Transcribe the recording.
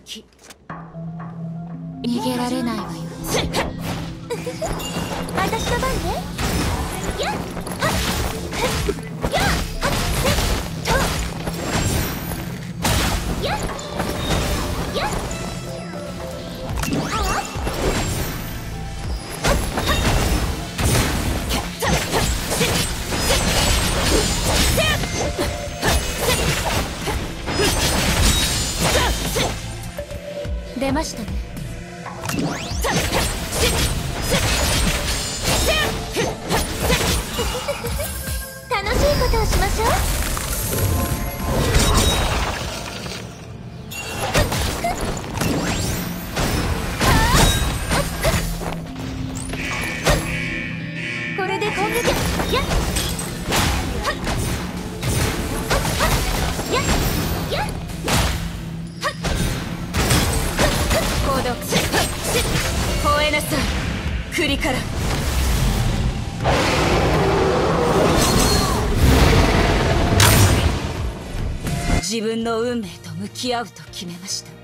敵。逃げられないわよ。 私の番ね。やっはっやっはっせっとやっやっはっ出ましたね。 楽しいことをしましょう。これで攻撃やっやっやっ行動吠えなさい、栗から。自分の運命と向き合うと決めました。